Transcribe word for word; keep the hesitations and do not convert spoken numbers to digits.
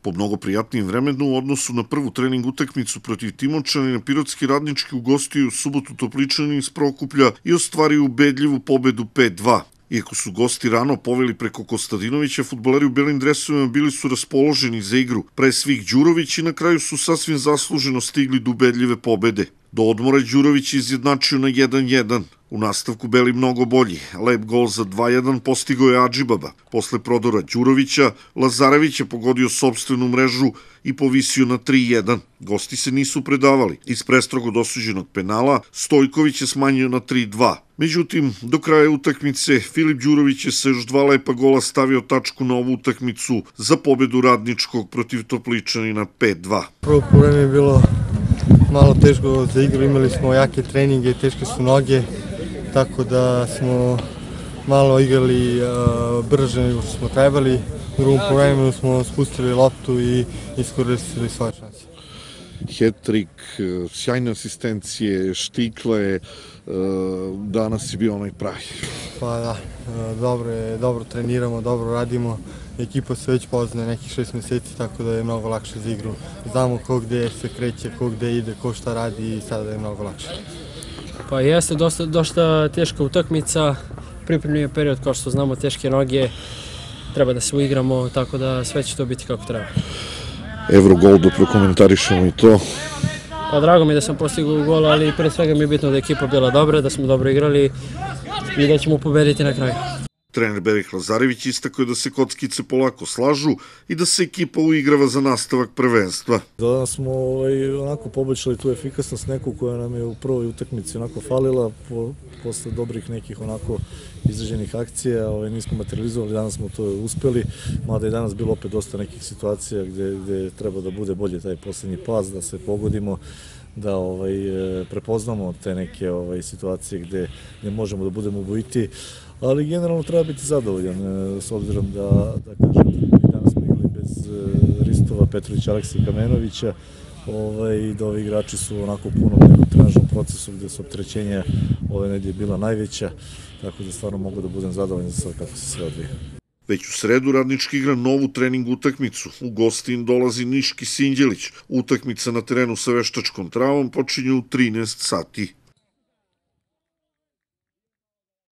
Po mnogo prijatnijem vremenu u odnosu na prvu trening utakmicu protiv Timočana, Pirotski Radnički ugostio u subotu Topličani iz Prokuplja i ostvario ubedljivu pobedu pet dva. Iako su gosti rano poveli preko Kostadinovića, fudbaleri u belim dresovima bili su raspoloženi za igru. Pre svih Đurović i na kraju su sasvim zasluženo stigli do ubedljive pobede. Do odmora Đurović izjednačio na jedan jedan. U nastavku beli mnogo bolji. Lep gol za dva jedan postigao je Adžibaba. Posle prodora Đurovića, Lazarević je pogodio sopstvenu mrežu i povisio na tri jedan. Gosti se nisu predavali. Iz prestrogo dosuđenog penala Stojković je smanjio na tri dva. Međutim, do kraja utakmice Filip Đurović je sa još dva lepa gola stavio tačku na ovu utakmicu za pobedu Radničkog protiv Topličanina pet dva. Prvo vreme je bilo malo teško za igru, imali smo jake treninge, teške su noge, tako da smo malo igrali uh, brže nego što smo trebali. U drugom vremenu smo spustili loptu i iskoristili svoje šanse. Hat-trik, sjajne asistencije, štikle, danas je bio onaj pravi. Pa da, dobro, dobro treniramo, dobro radimo. Ekipa se već poznaje nekih šest meseci, tako da je mnogo lakše za igru. Znamo ko gde se kreće, ko gde ide, ko šta radi i sada je mnogo lakše. Pa jeste dosta, dosta teška utakmica, pripremni je period, kao što znamo, teške noge, treba da se uigramo, tako da sve će to biti kako treba. Evrogol, da prokomentarišemo i to. Pa drago mi je da sam postigao gol, ali pre svega mi je bitno da je ekipa bila dobra, da smo dobro igrali i da ćemo pobediti na kraju. Trener Berih Lazarević istakao je da se kockice polako slažu i da se ekipa uigrava za nastavak prvenstva. Danas smo ovaj, onako poboljšali tu efikasnost neku koja nam je u prvoj utakmici onako falila, po, posle dobrih nekih onako izraženih akcija, ovaj, nismo materializovali, danas smo to uspeli, mada je danas bilo opet dosta nekih situacija gde, gde treba da bude bolje taj poslednji pas, da se pogodimo, da ovaj, prepoznamo te neke ovaj, situacije gde, gde možemo da budemo ubojiti, ali generalno treba biti zadovoljan, s obzirom da, da kažem, danas smo igrali bez Ristova, Petrovića, Aleksija i Kamenovića, ovaj, i da ovi igrači su onako puno u nekom trenažnom procesu gde su opterećenja ove nedelje bila najveća, tako da stvarno mogu da budem zadovoljan za sad kako se sve odvija. Već u sredu Radnički igra novu trening utakmicu. U gosti im dolazi Niški Sinđelić. Utakmica na terenu sa veštačkom travom počinje u trinaest sati.